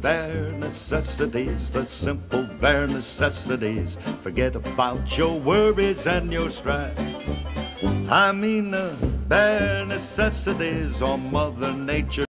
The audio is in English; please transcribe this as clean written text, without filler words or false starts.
bare necessities, the simple bare necessities. Forget about your worries and your strife. I mean the bare necessities, or Mother Nature